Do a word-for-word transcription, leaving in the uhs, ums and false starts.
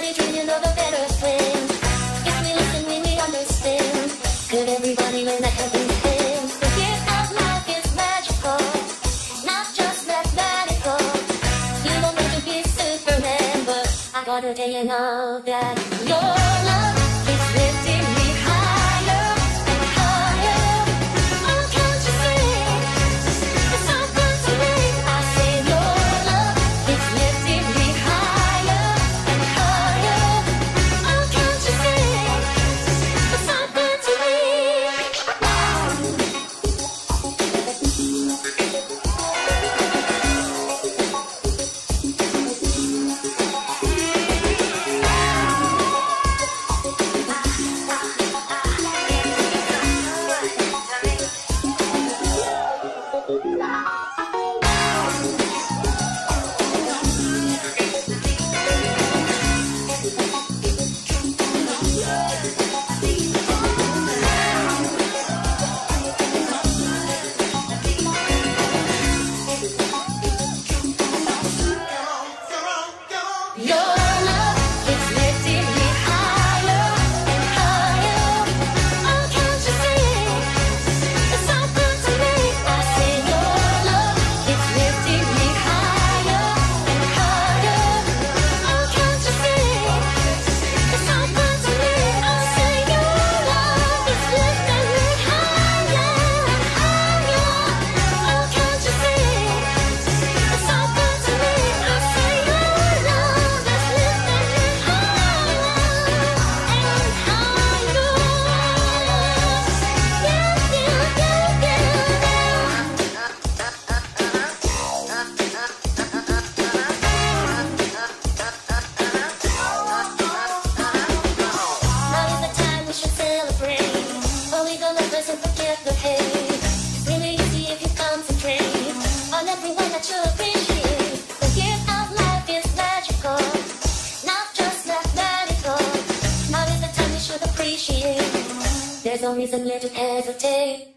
Everybody dream, you know the better thing. If we listen, we will understand. Could everybody learn that helping hand? The gift of life is magical, not just mathematical. You don't need to be Superman, but I got a day and all that. Your love is lifting me higher and higher. Oh, can't you see? It's so good to me. I say your love is lifting me higher and higher. Oh, can't you see? It's so good to me. Your love is lifting me higher and higher. Oh, can't you see? It's so good to me. I say your love is lifting me higher and higher. Oh, can't you see? It's so good to me. I say your love is lifting me higher and higher. Oh, can't you see? It's so good to me. I say your love is lifting me higher and higher. Now is the time we should celebrate. All we gonna listen and forget the hate. It's really easy if you concentrate on everyone that you appreciate. The gift of life is magical, not just mathematical. Now is the time we should appreciate. There's no reason here to hesitate.